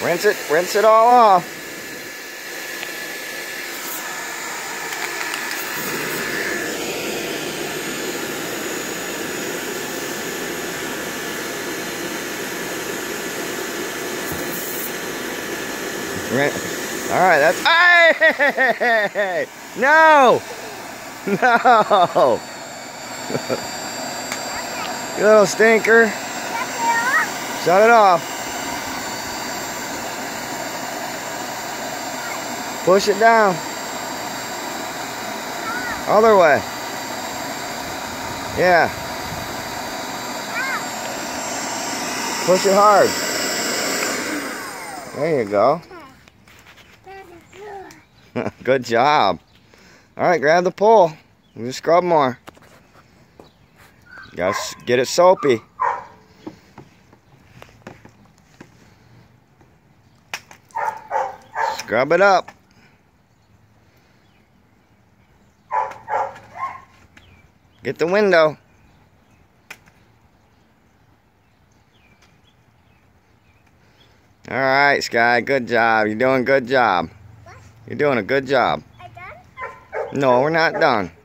Rinse it all off. Alright, that's... Hey! No! No! You little stinker. Shut it off. Push it down. Other way. Yeah. Push it hard. There you go. Good job. Alright, grab the pole. Just scrub more. You gotta get it soapy. Scrub it up. Get the window. Alright, Sky, good job. You're doing a good job. You're doing a good job. No, we're not done.